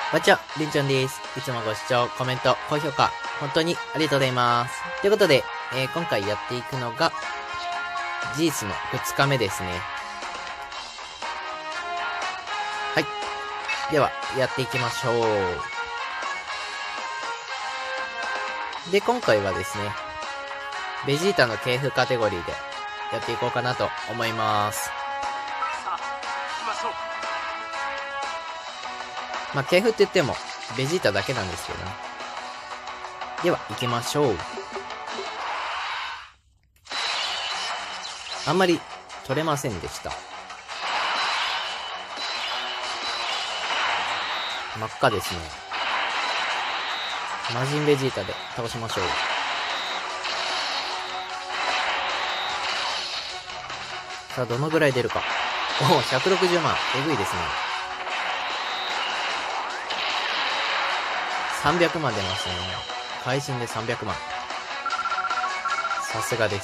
わちゃ、りんちゃんです。いつもご視聴、コメント、高評価、本当にありがとうございます。ということで、今回やっていくのが、ジースの2日目ですね。はい。では、やっていきましょう。で、今回はですね、ベジータの系譜カテゴリーでやっていこうかなと思います。まあ、系譜って言っても、ベジータだけなんですけどね。では、行きましょう。あんまり取れませんでした。真っ赤ですね。魔人ベジータで倒しましょう。さあ、どのぐらい出るか。おお、160万。えぐいですね。300万出ましたね。会心で300万。さすがです。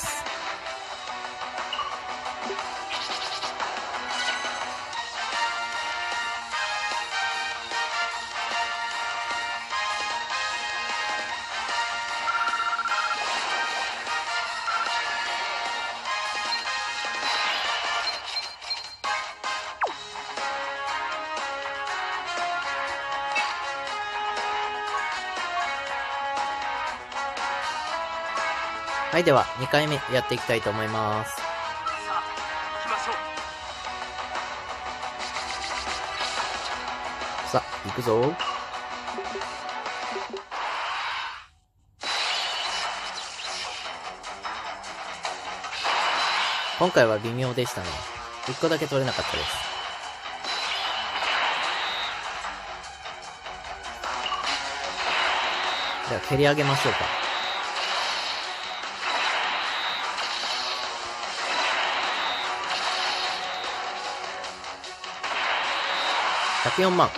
はい、では2回目やっていきたいと思います。さあ、行くぞ。今回は微妙でしたね。1個だけ取れなかったです。では蹴り上げましょうか。104万。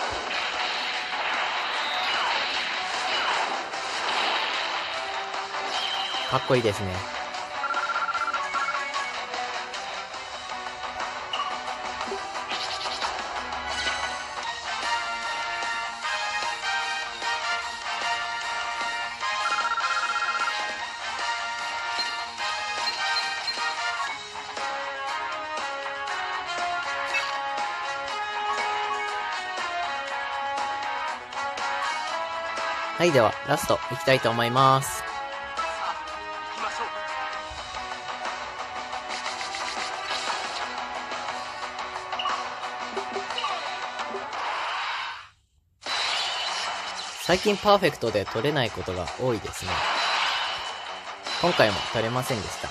かっこいいですね。はい、ではラストいきたいと思います。最近パーフェクトで取れないことが多いですね。今回も取れませんでした。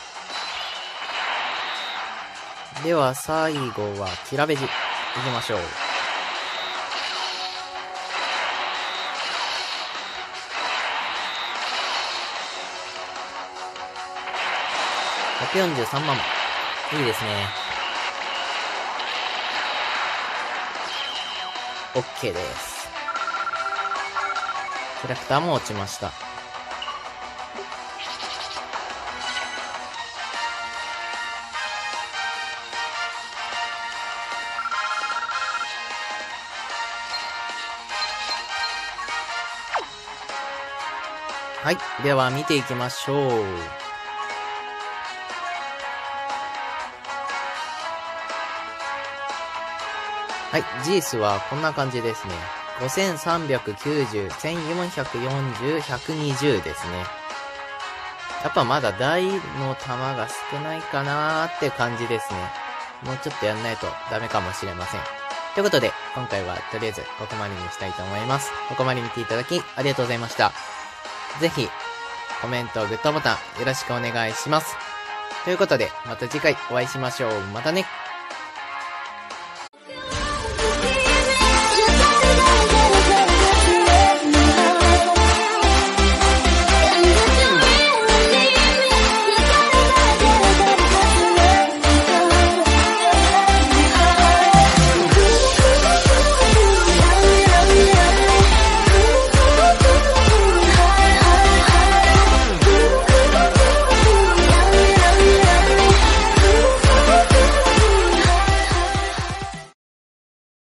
では最後はキラベジいきましょう。143万。いいですね。OK です。キャラクターも落ちました。はい。では見ていきましょう。はい。ジースはこんな感じですね。5390、1440、120ですね。やっぱまだ大の弾が少ないかなーって感じですね。もうちょっとやんないとダメかもしれません。ということで、今回はとりあえずここまでにしたいと思います。ここまで見ていただきありがとうございました。ぜひ、コメント、グッドボタンよろしくお願いします。ということで、また次回お会いしましょう。またね。